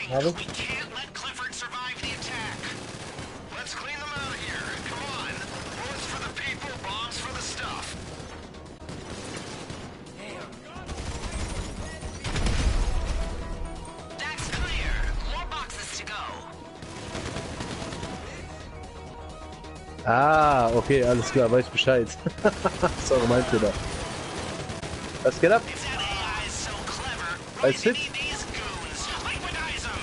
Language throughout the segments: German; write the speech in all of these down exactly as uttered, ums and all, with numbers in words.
Habe ich? We can't let Clifford survive the attack. Let's clean them out of here. Come on. Bullets for the people, bombs for the stuff. That's clear. More boxes to go. Ah, okay, alles klar, weiß Bescheid. Sorry, mein Fehler. Was geht ab? If that A I is so clever, Alles we fit? need these goons. Liquidize them.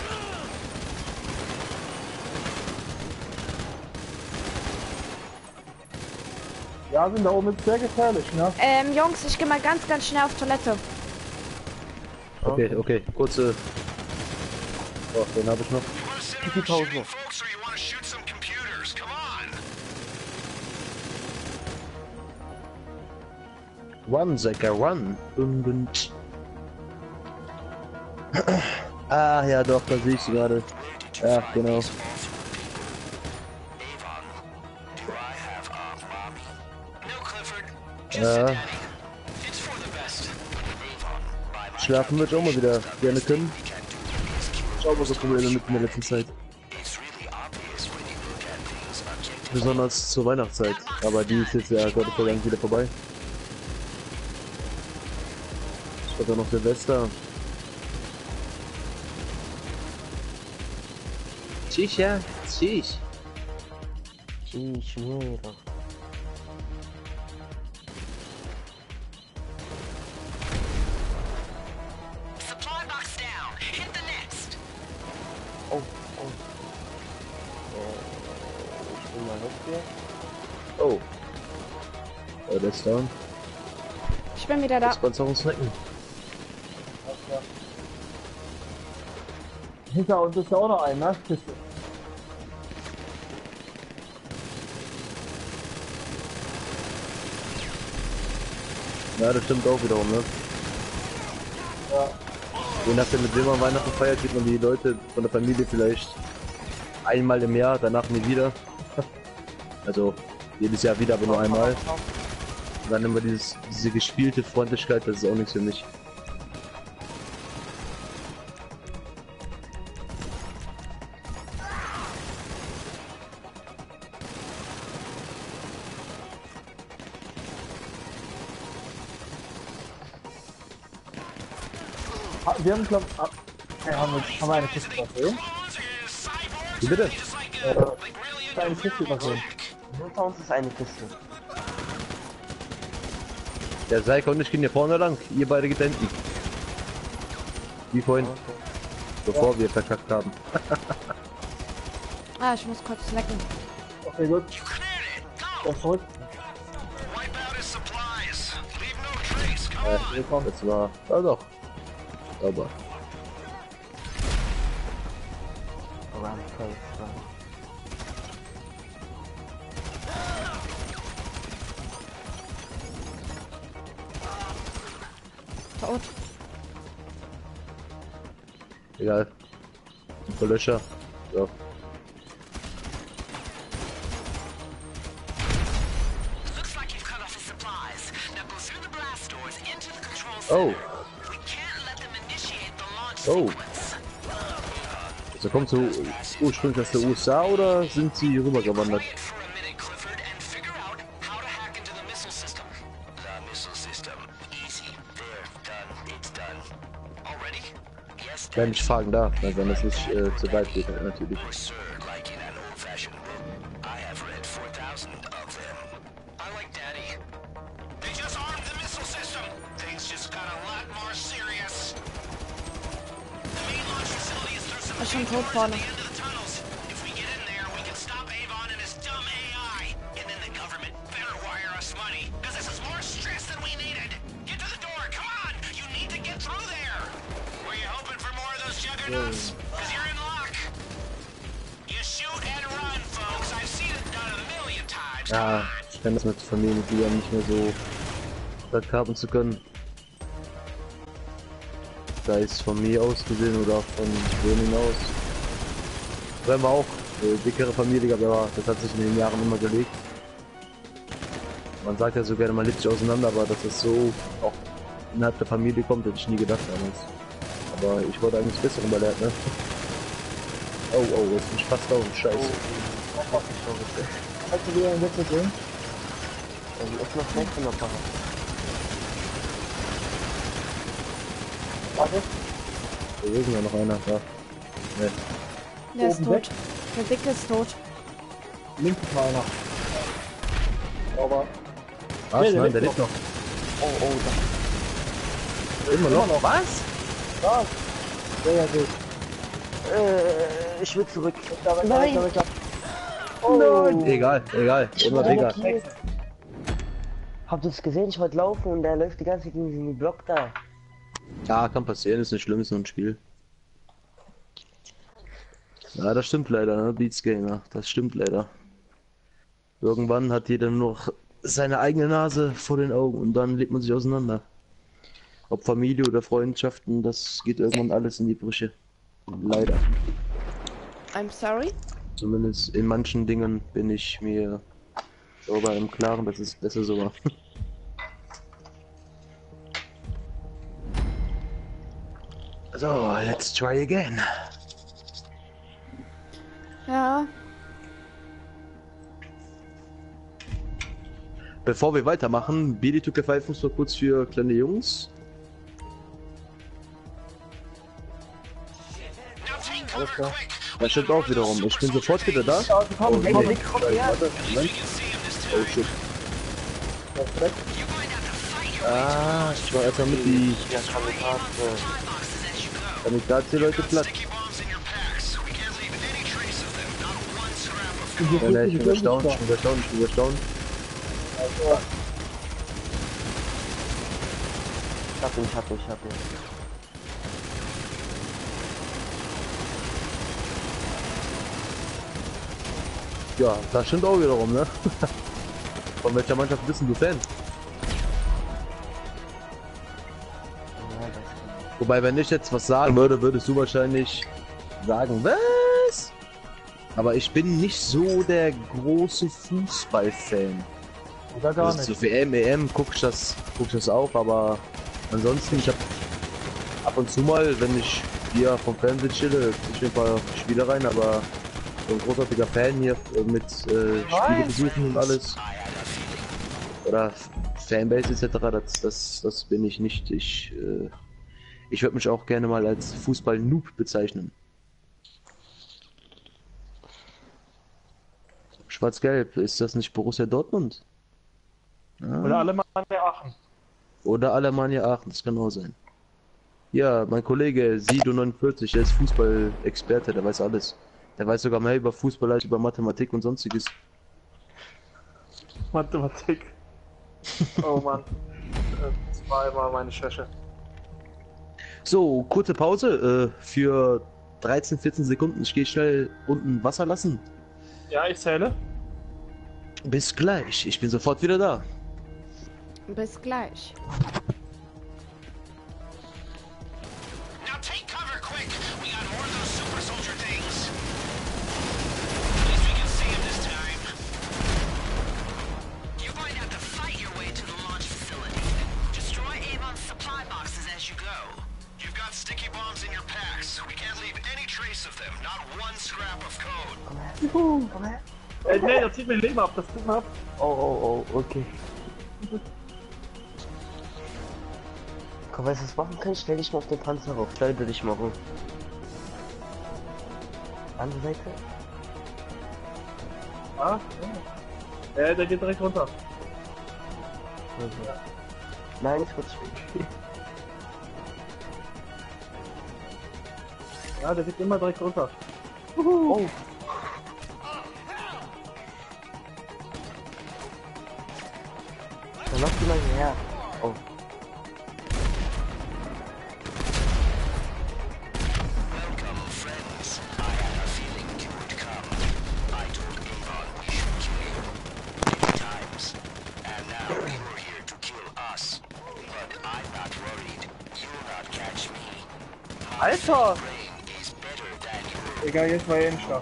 Ja, sind da oben ist sehr gefährlich, ne? Ähm, Jungs, ich gehe mal ganz, ganz schnell auf Toilette. Okay, okay, kurze... Oh, den habe ich noch. You want to sit Die around Pause. shooting folks or you want to shoot some computers? Come on. One, Zecker, one. Und, und. Ah, ja doch, da sehe ich sie gerade. Ja, genau. No, Clifford. Just Ja. sit, Daddy. It's for the best. Schlafen würde ich auch mal wieder gerne können. Ich habe auch so Probleme mit in der letzten Zeit. Besonders zur Weihnachtszeit. Aber die ist jetzt ja Gott sei Dank wieder vorbei. Es wird auch noch Silvester. Tschüss, ja. Tschüss. Ich schwöre. Supply box down. Hit the next. Oh, oh. Äh, ich bin mal weg hier. Oh. Oh, der ist down. Ich bin wieder da. Das kannst du auch uns snacken. Hinter uns ist ja auch noch ein, ne? Kiste. Ja, das stimmt auch wiederum, ne? Ja. Je nachdem, mit wem man Weihnachten feiert, sieht man die Leute von der Familie vielleicht einmal im Jahr, danach nie wieder. Also jedes Jahr wieder, aber nur einmal. Und dann immer dieses, diese gespielte Freundlichkeit, das ist auch nichts für mich. Ah, wir haben, glaub ah, ja, haben, wir, haben wir eine Kiste übersehen? Wie bitte? Äh, eine Kiste übersehen. Hinter uns ist eine Kiste. Der Seiko und ich gehen hier vorne lang, ihr beide geht hinten. Wie vorhin, bevor wir verkackt haben. Ah, ich muss kurz snacken. Okay, gut. Das zurück. Äh, das war, ja doch, sauber. Run, close, run. Tot. Egal. Ein paar Löcher. So. Oh. Oh. Also kommt so ursprünglich aus der U S A oder sind sie rübergewandert? Wenn ich fragen darf, also wenn es nicht äh, zu weit geht, natürlich. Ist schon tot vorne. Ja, ich kann das mit Familienmitgliedern nicht mehr so stark haben zu können. Sei es von mir aus gesehen oder von denen aus. Wir haben auch eine dickere Familie, aber das hat sich in den Jahren immer gelegt. Man sagt ja so gerne, man lebt sich auseinander, aber dass es so auch innerhalb der Familie kommt, hätte ich nie gedacht damals. Aber ich wollte eigentlich das Bessere überlehrt, ne? Oh, oh, jetzt bin ich fast auf. Scheiße. Hast du wieder einen Witz gesehen? Also ist noch schlecht noch machen. Warte. Da ist ja noch einer. Da. Ne. Der ist Oben tot. weg. Der Dicke ist tot. Links ist mal einer. Aber. Was? Nee, der Nein, der lebt lebt noch. Oh, oh, Immer Immer noch. noch. Was? Da. Sehr gut. da. Äh, ich will zurück. Da, weg, da, Nein. weg, da, weg, da. Oh. Egal, egal. Immer Digga. Habt ihr es gesehen? Ich wollte laufen und der läuft die ganze Zeit gegen diesen Block da. Ja, kann passieren, ist nicht schlimm, ist nur ein Spiel. Ja, das stimmt leider, ne? Beats Gamer, das stimmt leider. Irgendwann hat jeder nur noch seine eigene Nase vor den Augen und dann lebt man sich auseinander. Ob Familie oder Freundschaften, das geht irgendwann alles in die Brüche. Leider. I'm sorry. Zumindest in manchen Dingen bin ich mir darüber im Klaren, dass es besser so war. So, let's try again. Ja. Bevor wir weitermachen, Billy took a five muss noch kurz für kleine Jungs. Now take cover Alles klar. quick. Das stimmt auch wiederum. Ich bin sofort wieder da. Ja, die kommen, die kommen. Warte, Moment. Oh shit. Das ist weg. Ah, ich war erstmal mit die Ja, Kamikaze. Kamikaze-Leute platt. Sticky bombs in your packs. We can't leave any trace of them. Not one scrap of Und code. hier Ja, ne, ich fliegt bin die erstaunt, ich Flügel bin erstaunt, ich bin erstaunt. Also, Ich hab ihn, ich hab ihn, ich hab ihn. Ja, das stimmt auch wiederum, ne? Von welcher Mannschaft bist denn du Fan? Ja, das kann Wobei, wenn ich jetzt was sagen würde, würdest du wahrscheinlich sagen, was? Aber ich bin nicht so der große Fußballfan. oder gar Also nicht. zur W M, E M guck ich das, guck ich das auch, aber ansonsten, ich habe ab und zu mal, wenn ich hier vom Fernsehen chille, ich ein paar Spiele rein, aber so ein großartiger Fan hier äh, mit äh, Spielebesuchen und alles. Oder Fanbase et cetera, das, das, das bin ich nicht. Ich, äh, ich würde mich auch gerne mal als Fußball-Noob bezeichnen. Schwarz-Gelb, ist das nicht Borussia Dortmund? Ah. Oder alle Mann der Aachen. Oder Alemannia Aachen, das kann auch sein. Ja, mein Kollege Sido neunundvierzig, der ist Fußball-Experte, der weiß alles. Der weiß sogar mehr über Fußball als über Mathematik und sonstiges. Mathematik. Oh Mann. Das war immer meine Schwäche. So, kurze Pause äh, für dreizehn, vierzehn Sekunden. Ich gehe schnell unten Wasser lassen. Ja, ich zähle. Bis gleich, ich bin sofort wieder da. Bis gleich. Now take cover quick. We got more of those super soldier things. At least we can see him this time. You're going to have to fight your way to the launch facility. Destroy Avon's supply boxes as you go. You've got sticky bombs in your packs. We can't leave any trace of them. Not one scrap of code. Juhu, komm her. Äh, nee, das zieht mir Leben ab, das tut mir ab. Oh, oh, oh, okay. Komm, weißt du, was machen kann? Stell dich mal auf den Panzer rauf. Stell dich mal rum. Andere Seite? Ah, ja. Äh, der geht direkt runter. Okay. Nein, ich würde spielen. Ja, der geht immer direkt runter. Oh. Dann lass die mal her. Oh. Welcome, friends. I had a feeling you would come. I told Avon we should kill you many times. And now you are here to kill us. But I'm not worried. You'll not catch me. My Alter! brain is better than your. Egal, jetzt mal Innenschlag.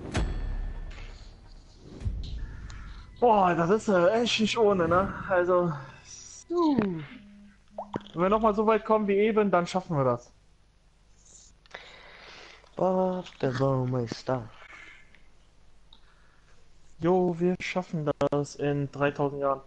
Boah, das ist äh, echt nicht ohne, ne? Also, uh. wenn wir nochmal so weit kommen wie eben, dann schaffen wir das. Bob the Baumeister. Jo, wir schaffen das in dreitausend Jahren.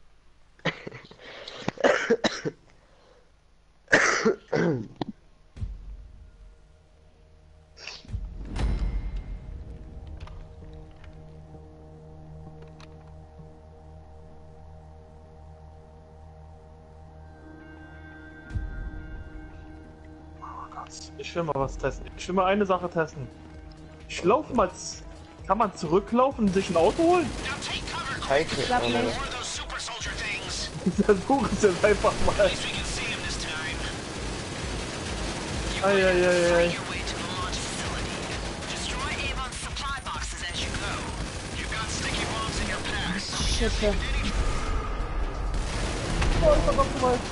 Ich will mal was testen. Ich will mal eine Sache testen. Ich laufe mal. z- Kann man zurücklaufen und sich ein Auto holen? Scheiße, Klappt Alter. nicht. Ich versuche es jetzt einfach mal. Eieiei. Schiffe. Oh, ich hab noch mal.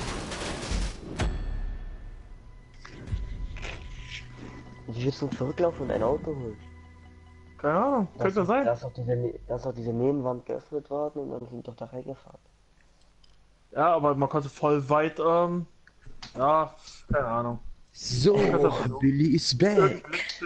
Wie willst du zurücklaufen und ein Auto holen? Keine Ahnung, könnte Da sein. ist doch diese, Ne- da ist doch diese Nebenwand geöffnet worden und dann sind doch da reingefahren. Ja, aber man konnte voll weit, ähm. Ja, keine Ahnung. So, Billy is back.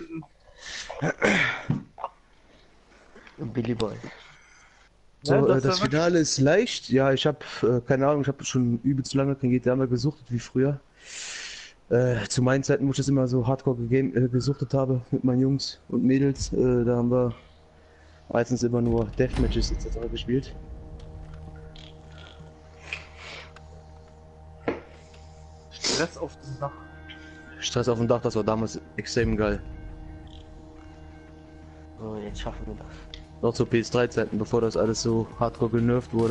Und Billy Boy. So, Ja, äh, das das war Finale ist leicht. Ja, ich habe äh, keine Ahnung, ich habe schon übelst lange kein G T A mehr gesuchtet wie früher. Äh, zu meinen Zeiten, wo ich das immer so hardcore gegame, äh, gesuchtet habe mit meinen Jungs und Mädels, äh, da haben wir meistens immer nur Deathmatches et cetera gespielt. Stress auf dem Dach. Stress auf dem Dach, das war damals extrem geil. So, jetzt schaffen wir das. Noch zu P S drei Zeiten, bevor das alles so hardcore genervt wurde.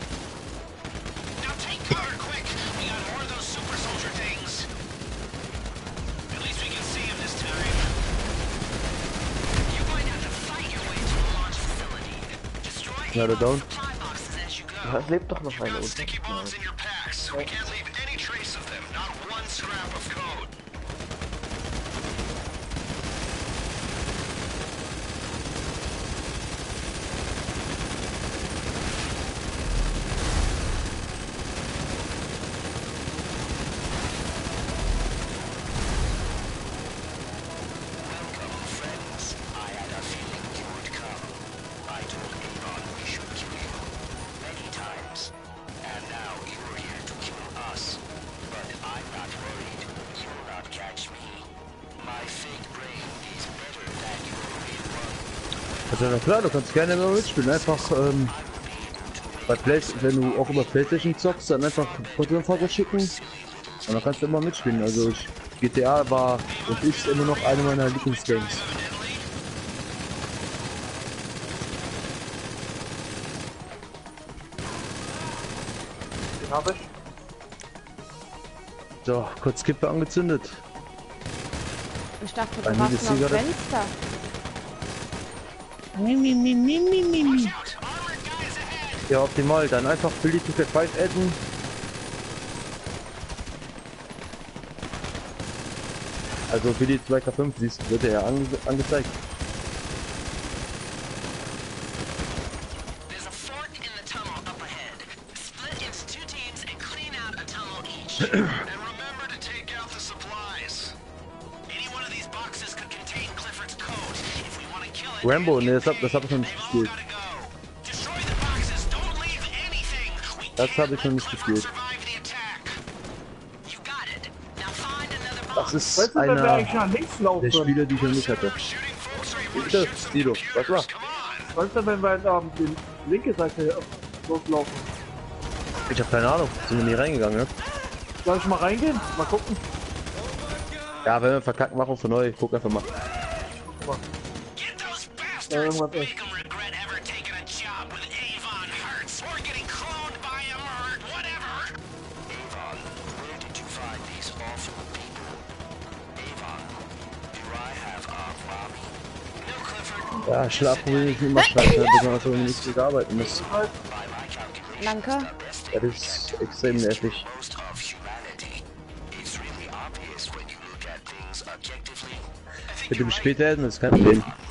Ja, der down. Ja, es lebt doch noch einer unten. Also na klar, du kannst gerne immer mitspielen. Einfach ähm, bei Play, wenn du auch über PlayStation zockst, dann einfach Konsolenvater schicken und dann kannst du immer mitspielen. Also ich, G T A war und ist immer noch eine meiner Lieblingsgames. Den habe ich. So, kurz Kippe angezündet. Ich dachte, Bei du mir warst ist noch am Zigarette. Fenster. Ja, optimal. Dann einfach Billy to fünf adden. Also Billy zwei K fünf, siehst, wird er ja ange angezeigt. There's a fork in the tunnel up ahead. Split into two teams and clean out a tunnel each. And remember to take out the supplies. Any one of these boxes could contain Clifford's code. If we want to kill it, Rambo, ne, das hab, das hab ich noch nicht gespielt. gotta go. Destroy the boxes. Don't leave anything. We Das can't habe ich noch let nicht Clifford gespielt. survive the attack. You got it. Now find another Das box. ist Weißt du, wenn wir einer eigentlich nach links laufen? der Spiele, die ich noch nicht hatte. Shooting folks, or you wanna Bitte, shoot some Sido, was war? computers? Come on. Weißt du, wenn wir ähm, die linke Seite loslaufen? Ich habe keine Ahnung, sind wir nie reingegangen, ne? Soll ich mal reingehen? Mal gucken. Ja, wenn wir verkacken, machen wir von neu. Guck einfach mal. Get those Ja, bastards. irgendwas Make ist. them regret ever taking a job with Avon Hertz or getting cloned by him or whatever. Avon, where did you find these awful people? Avon, do I have a Robbie? No, Clifford. Ja, schlafen will ich immer schlecht, ne? Besonders wenn man nicht viel arbeiten muss. By my calculation, Danke. Das ist extrem nervig. most of humanity. It's really obvious when you look at things objectively. I think Bitte you're bis right. später, das ist kein Problem.